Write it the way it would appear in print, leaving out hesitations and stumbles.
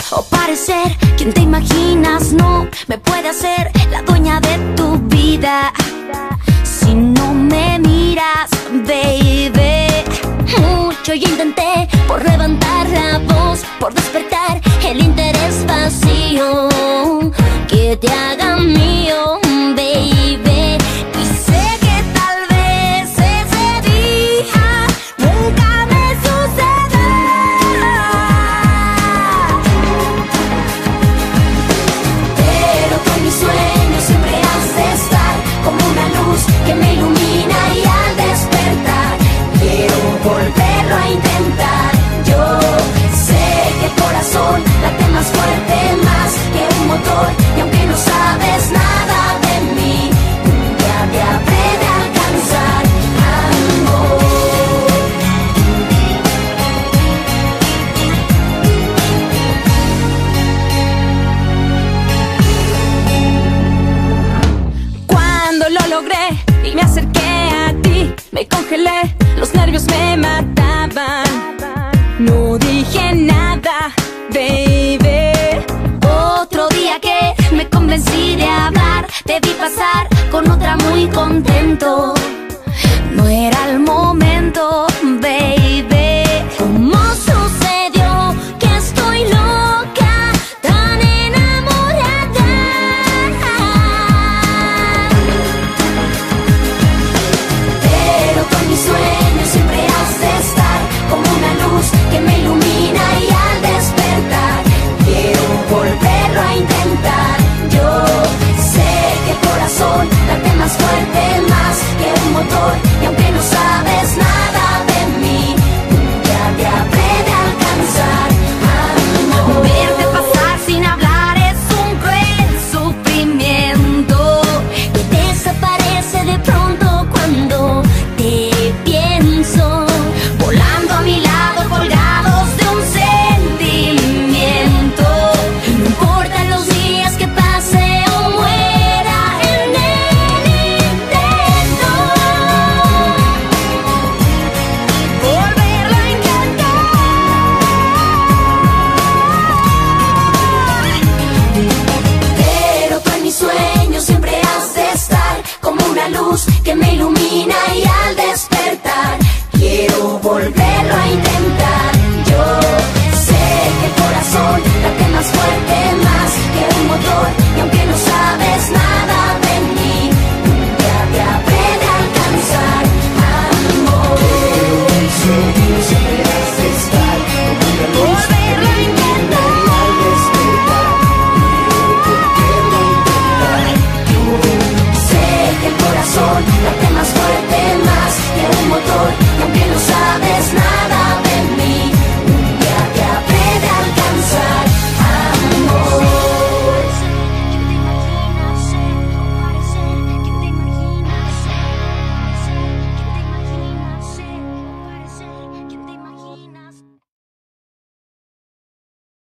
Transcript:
o parecer quien te imaginas no me puede hacer la dueña de tu vida. Si no me miras, baby. Mucho yo intenté por levantar la voz, por despertar el interés vacío que te haga mío, baby. Y sé que tal vez ese día nunca me sucederá, pero tú en mis sueños siempre has de estar como una luz que me ilumina, y al despertar quiero volverlo a intentar. Yo sé que el corazón late más fuerte, más que un motor, y aunque no sabes nada de mí, un día te habré de alcanzar, amor. Cuando lo logré y me acerqué a ti, me congelé, los nervios me mataban. No dije nada, baby. Otro día que me convencí de hablar, te vi pasar con otra muy contento. No era el momento, baby. ¿Cómo sucedió que estoy loca, tan enamorada? Pero con mis sueños siempre has de estar como una luz que me ilumina, y al despertar quiero volverlo a intentar. Yo sé que el corazón late más fuerte, más que un motor, y aunque no sabes nada de mí, un día te habré de alcanzar, amor. Verte pasar sin hablar es un cruel sufrimiento que desaparece de pronto cuando te pienso, volando a mi lado colgados de un sentimiento. No importan los días que pase o muera en el intento, volverlo a intentar. Pero tú en mis sueños siempre has de estar como una luz que me ilumina, y al despertar quiero volver